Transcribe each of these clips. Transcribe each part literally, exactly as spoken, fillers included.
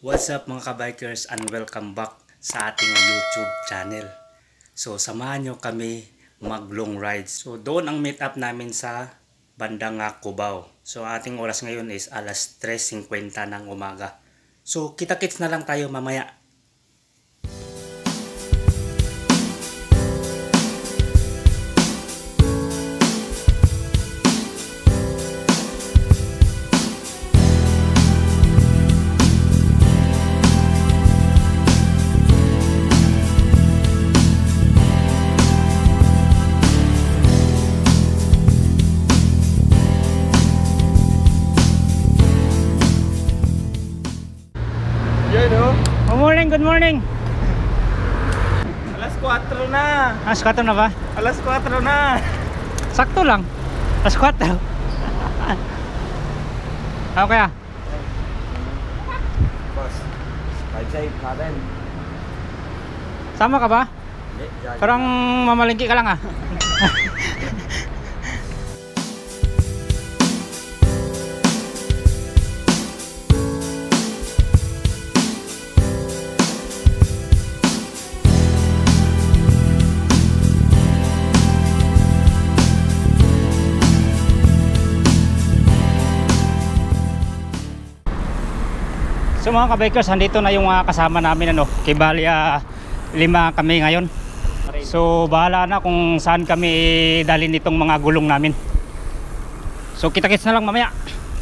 What's up mga kabikers and welcome back sa ating YouTube channel. So samahan nyo kami mag long ride. So doon ang meet up namin sa bandang Cubao. So ating oras ngayon is alas tres fifty ng umaga. So kita-kits na lang tayo mamaya. Good morning, good morning. Alas kwatro na. Alas kwatro na ba? Alas kwatro na. Sakto lang. Alas kwatro. Ano kaya? Boss, five side natin. Sama ka ba? Parang mamalingki ka lang ah. So mga kabikers, andito na yung uh, kasama namin ano. Kibali uh, lima kami ngayon. So bahala na kung saan kami dalhin itong mga gulong namin. So kita-kits na lang mamaya.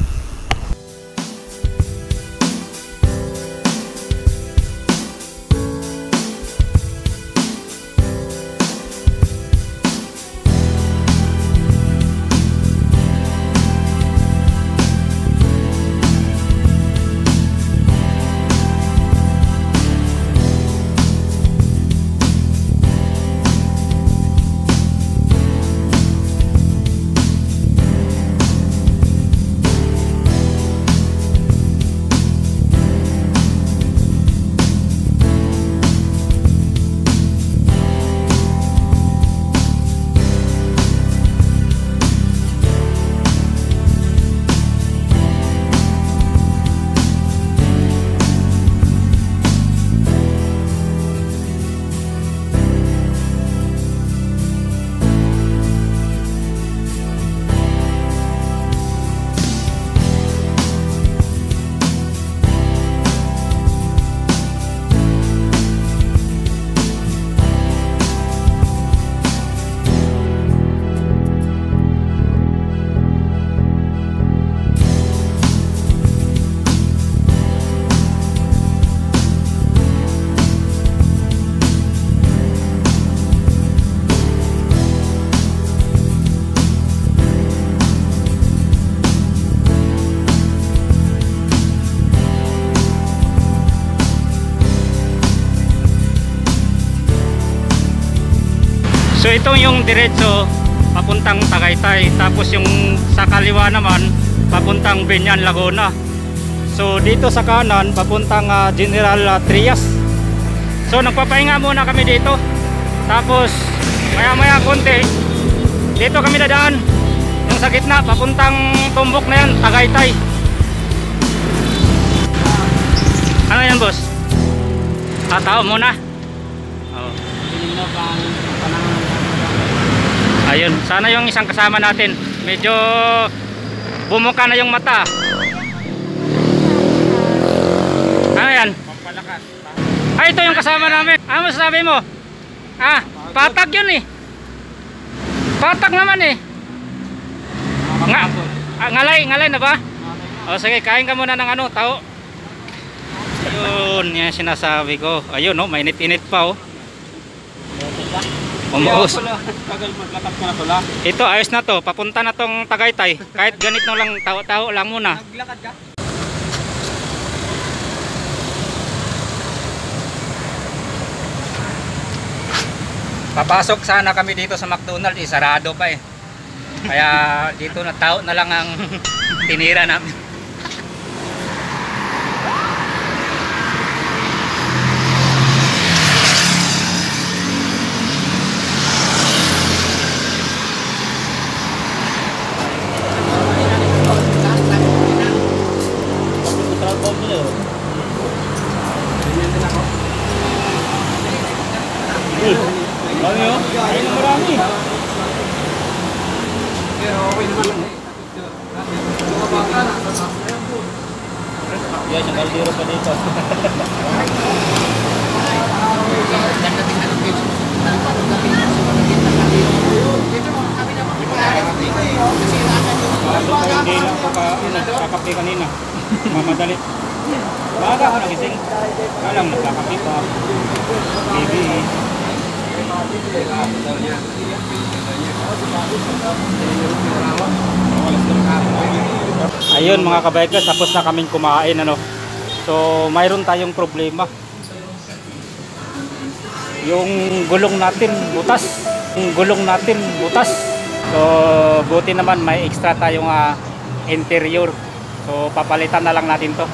So ito yung diretso papuntang Tagaytay, tapos yung sa kaliwa naman papuntang Biñan, Laguna. So dito sa kanan papuntang uh, General uh, Trias. So nagpapahinga muna kami dito, tapos maya maya konti dito kami dadaan yung sa gitna papuntang Tumbok na yan, Tagaytay. Ano yan boss? Ah, tao muna. Oh. Ayun, sana yung isang kasama natin medyo bumuka na yung mata. Ano yan? Pampalakas. Ah, ito yung kasama namin. Ano masasabi mo? Ah, patag yun eh. Patag naman eh. Nga, ah, ngalay, ngalay na ba? O sige, kain ka muna ng ano, tao. Ayun, yan sinasabi ko. Ayun no, mainit-init pa oh. Umaus. Tagal maglakad ka na pala. Ito ayos na to, papunta na tong Tagaytay. Kahit ganito lang, tao-tao lang muna. Naglakad ka? Papasok sana kami dito sa McDonald's, eh, sarado pa eh. Kaya dito na tao na lang ang tinira namin. Dami oh. Ayun ang marami. Yan, yung kaldero pa dito. Hindi lang ako ka, nagkakape kanina. Mamadali. Baga ako nagising. Alam, nagkakape pa. Baby. Ayun mga kabikers, tapos na kaming kumain ano. So mayroon tayong problema. Yung gulong natin butas. Yung gulong natin butas. So buti naman may extra tayong uh, interior. So papalitan na lang natin to.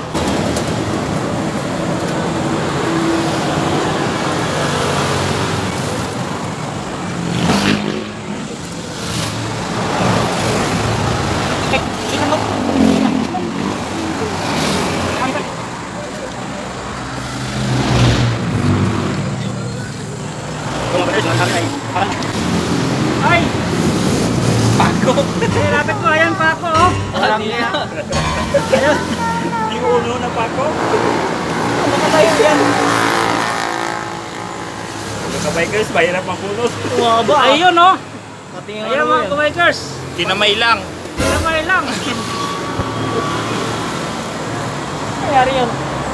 Ay! Pako! Eh, lapit ko, ayan pako oh! Alam niya! Ayan! Yung ulo na pako! Nakatayo yan! Mga kabikers, mahirap ang punos! Tumaba! Ayun oh! Ayan mga kabikers! Kinamay lang. Kinamay lang! Nangyari yun!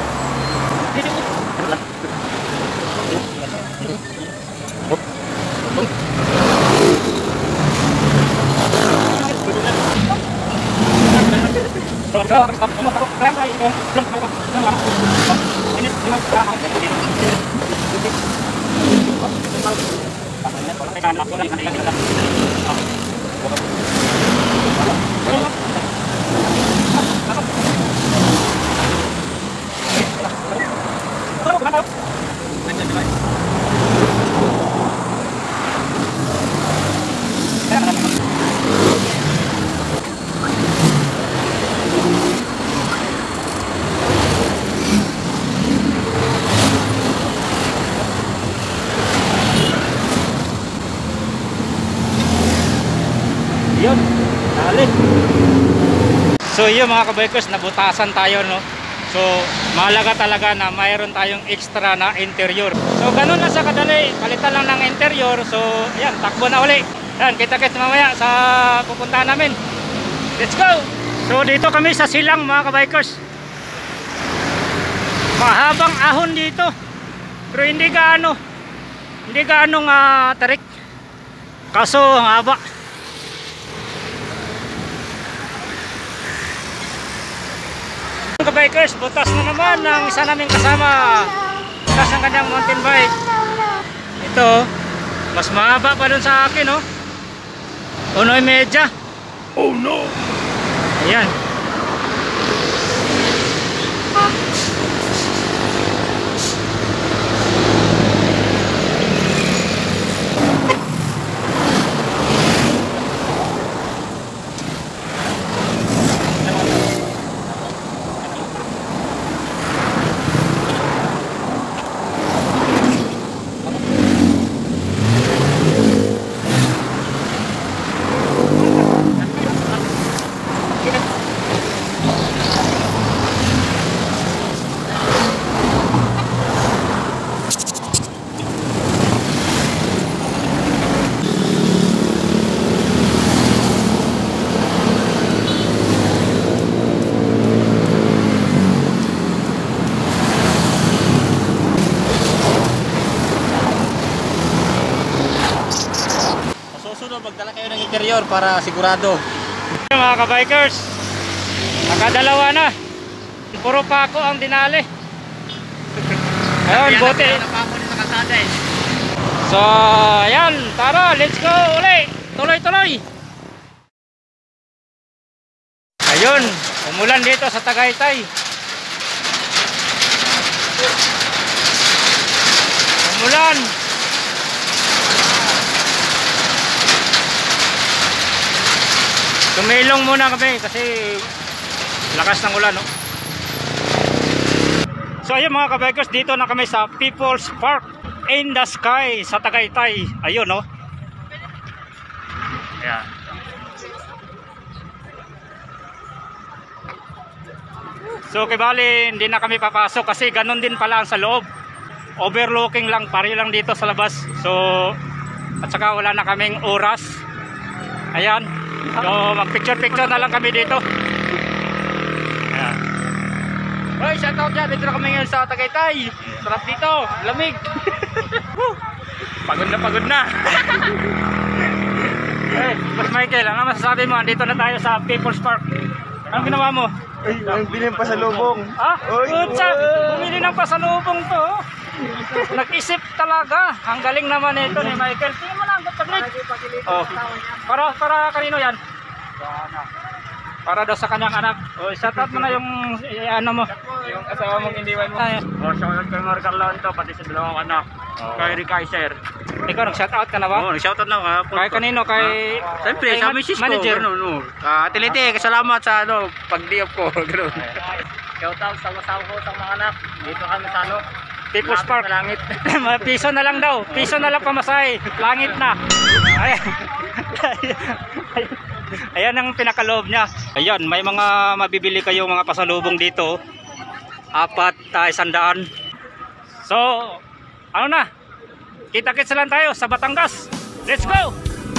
Yun, dali. So yun mga kabikers, nabutasan tayo no. So mahalaga talaga na mayroon tayong extra na interior. So ganun lang sa kadali, palitan lang ng interior. So ayan, takbo na uli. Ayan, kita-kits mamaya sa pupuntahan namin. Let's go! So dito kami sa silang mga kabikers. Mahabang ahon dito. Pero hindi gaano. Hindi gaano nga tarik. Kaso ang haba. Kabikers, butas na naman ng isa naming kasama. Butas ng kanyang mountain bike. Ito, mas mahaba pa dun sa akin, oh. Unoy medya. Oh no! Ayan. Magdala kayo ng interior para sigurado. Mga kabikers, nakadalawa na. Puro pako ang dinali. Ayun, buti. So, ayan, tara, let's go uli. Tuloy-tuloy. Ayun, umulan dito sa Tagaytay. Umulan. Tumilong muna kami kasi lakas ng ulan, no? So ayun mga kabikers, dito na kami sa People's Park in the sky sa Tagaytay. Ayun, no? Ayan. So, kibali, hindi na kami papasok kasi ganun din pala ang sa loob. Overlooking lang, pari lang dito sa labas. So, at saka wala na kaming oras. Ayan. So, mag-picture-picture na lang kami dito. Ayan. Hoy, shoutout dyan. Dito na kami ngayon sa Tagaytay. Sarap dito. Lamig. Pagod na pagod na. Hey, Boss Michael, ano masasabi mo? Dito na tayo sa People's Park. Anong ginawa mo? Ay, ang bilhin pa sa lubong. Ah, kutsa, bumili ng pasalubong to. Nag-isip talaga. Ang galing naman ito ni Michael. Tingnan mo na ang gagawin. Oh. Para, para kanino yan? Para daw sa kanyang anak. Oh, shout out mo na yung eh, ano mo. Yung asawa mong iniwan mo. Ay, Oh, shout out kay Mar Carlon to, pati sa dalawang anak. Oh. Kay Rick Kaiser. ikaw nag-shout out ka na ba? Oh, shout out lang ha. Kay kanino? Kay Siyempre, kay sa ma- misis ko. manager. Ano, no. Ah, Tilite, salamat sa ano, pag-diop ko. Ganoon. Shout out sa masawa ko, sa mga anak. Dito kami sa ano. People's Park. Sa langit. Piso na lang daw. Piso na lang pamasahe. Langit na. Ayan. Ayan ang pinakaloob niya. Ayan, may mga mabibili kayong mga pasalubong dito. Apat, uh, isandaan. So, ano na? Kita-kits lang tayo sa Batangas. Let's go!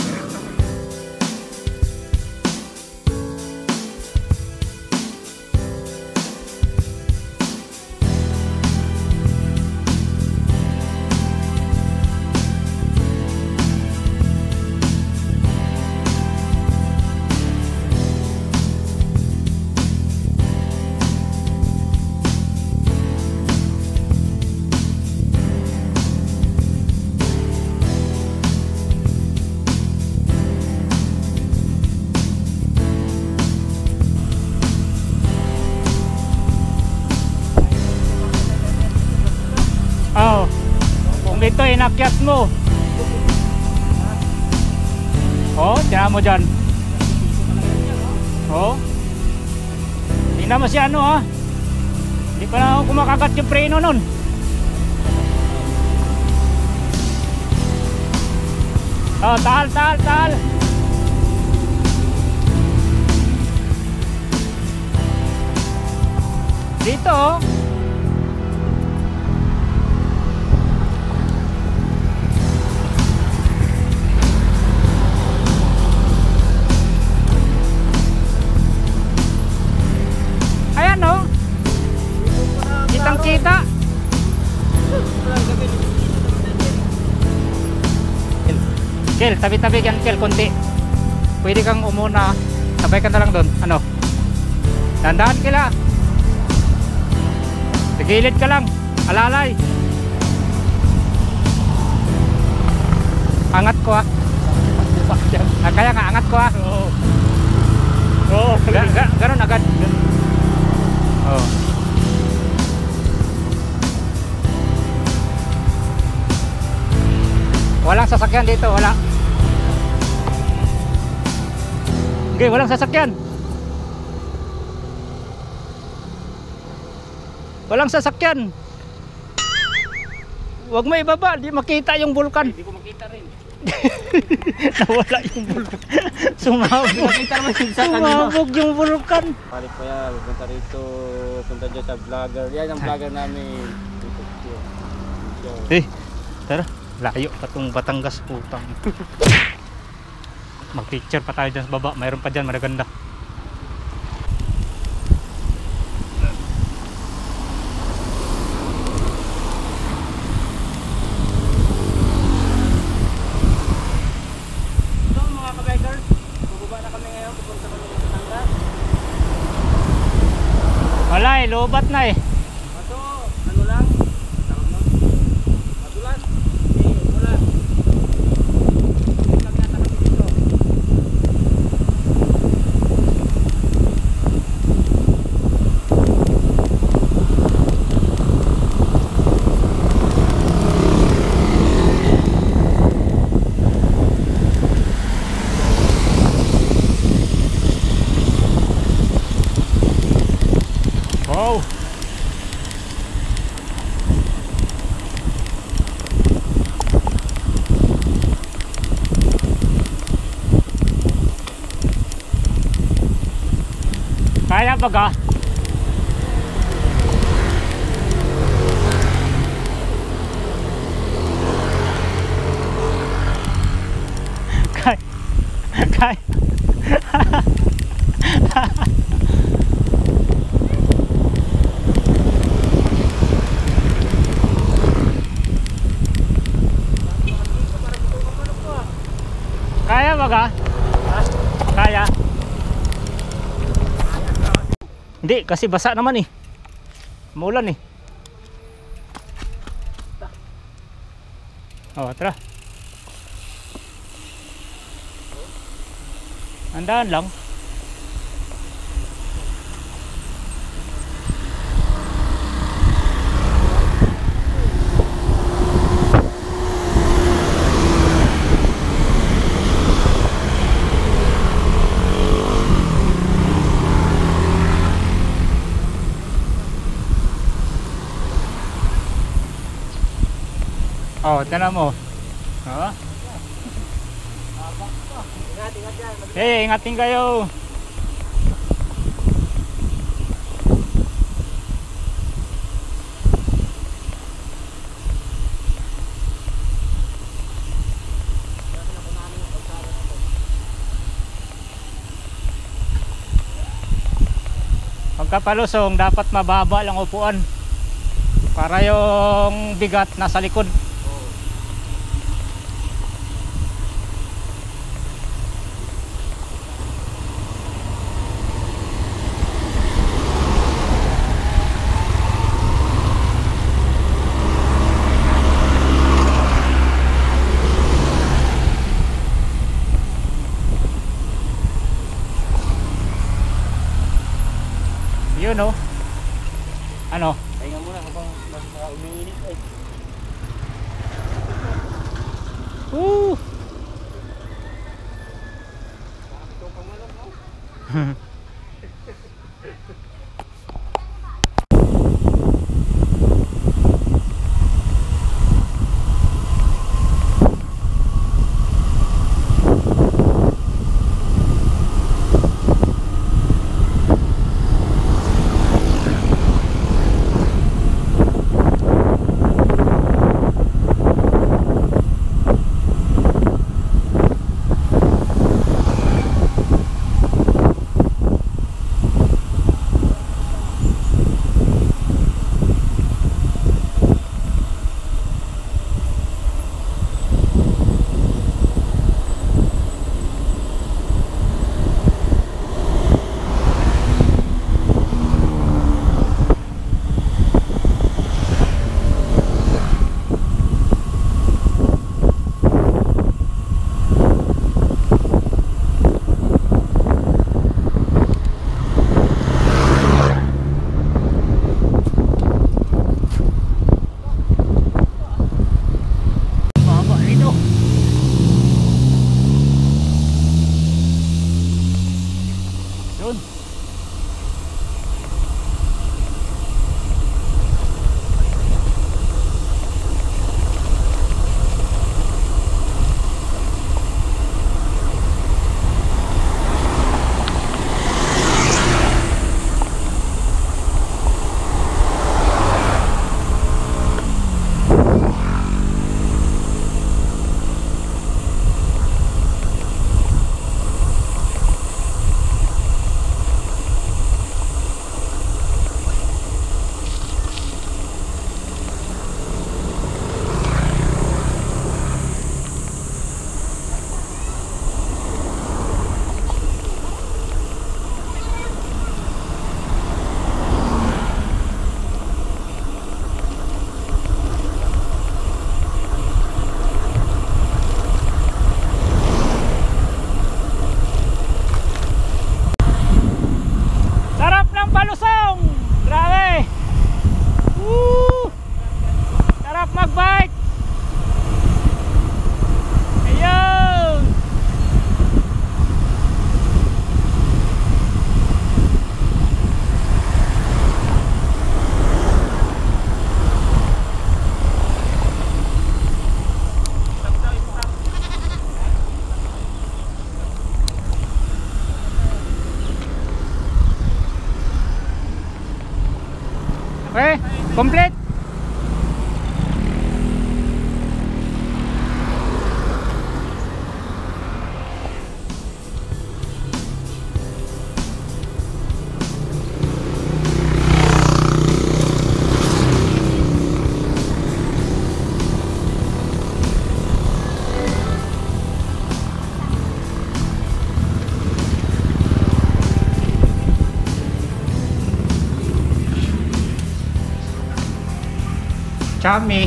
Oh, kung ito inakyat mo. Oh, tiyan mo dyan. Oh. Tingnan mo si ano ha. Hindi pa na ako kumakagat yung preno nun. Oh, tal, tal, tal. Dito oh. Ayan oh. Kitang kita. Kel, Kel, tabi-tabi yan Kel, konti. Pwede kang umuna. Sabay ka na lang doon. Ano? Dandaan kila. Sigilid ka lang. Alalay. Angat ko ah. Ah, kaya nga, angat ko ah. Oo. Oo. Ga, ga, ganun agad. Oh. Walang sasakyan dito, wala. Okay, walang sasakyan. Walang sasakyan. Huwag mo ibaba, di makita yung vulkan. Hindi ko makita rin. Nawala yung vulkan. Sumabog. Makita naman yung sa kanino. Sumabog yung vulkan. Balik pa yan, punta rito, punta dyan sa vlogger. Yan ang vlogger namin. Eh, tara. Layo pa tong Batangas, putang. Mag-picture pa tayo dyan sa baba. Mayroon pa dyan, maganda. So mga ka-bikers, bubaba na kami ngayon, pupunta kami sa Batangas. Wala eh, lobat na eh. Ato, ano lang, tawag mo? Madulas. Eh, umulan. Lang yata kami dito. Wow. baga. Kaya. Kaya. Kaya baga? Kaya. Hindi, kasi basa naman eh. Maulan eh. Oh, tara. Andaan lang. Oh, tinan mo. Oh. Hey, ingatin kayo. Pagkapalusong, dapat mababa lang upuan para yung bigat nasa likod. Yun oh. Ano? Pahinga muna habang mas umiinit eh. Woo! Pare, complete. Chami.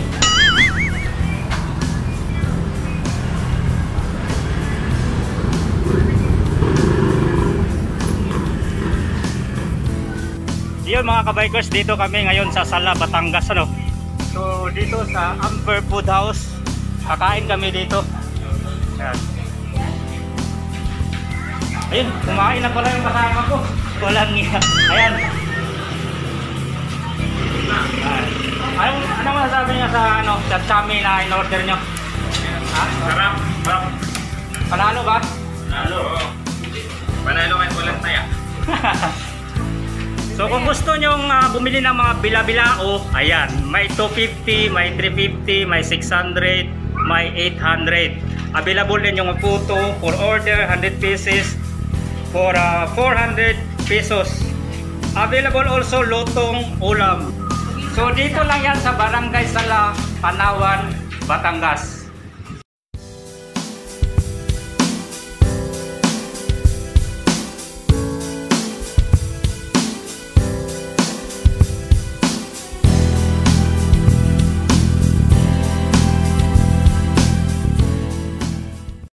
Yun mga kabikers, dito kami ngayon sa Sala, Batangas, ano. So dito sa Amber Food House, kakain kami dito. Ayan. Ayun, kumain na pala yung kasama ko. Walang niya. Ayan. Ayan. Ano, ano masasabi niya sa ano, sa chami na in-order niyo? Ha? Sarap, sarap. Panalo ba? Panalo. Panalo kahit walang taya. So kung gusto nyong uh, bumili ng mga bila-bilao, ayan, may two fifty, may three fifty, may six hundred, may eight hundred. Available din yung puto for order, one hundred pieces for uh, four hundred pesos. Available also lutong ulam. So dito lang yan sa Barangay Sala, Panawan, Batangas.